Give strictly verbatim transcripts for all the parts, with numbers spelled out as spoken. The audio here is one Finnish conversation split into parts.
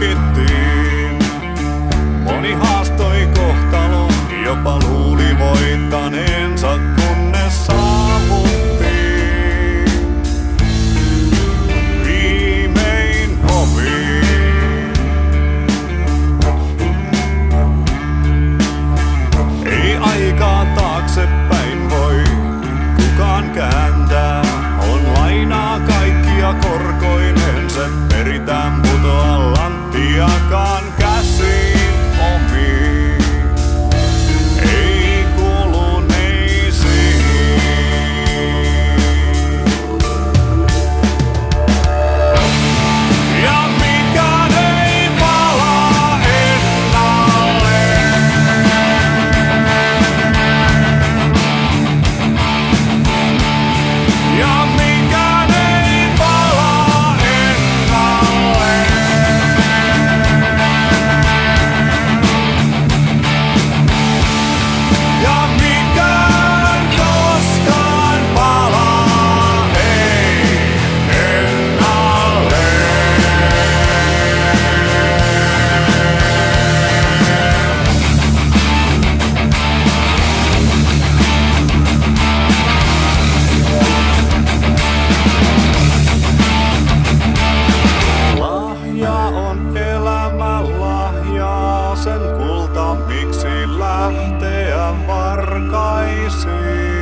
tutkittiin. Moni haastoi kohtalon, jopa luuli voittaneensa, kunnes saavutti viimein omiin. Ei aikaa taaksepäin voi kukaan kääntää, on lainaa kaikkia korkoinen, se peritään putoa lanttiakaan käsiin omiin. Ei kuluneisiin. Ja mikään ei palaa ennalleen. Ja mikään ei palaa ennalleen. Ja mikään koskaan palaa ei ennalleen. Lahja on elämän lahja, sen kulta miksi lähteä varkaisiin.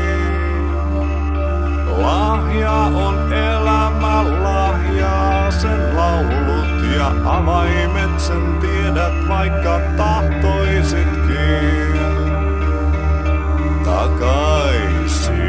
Lahja on elämän lahja, sen laulut ja avaimet, sen tiedät vaikka tahtoisitkin takaisin.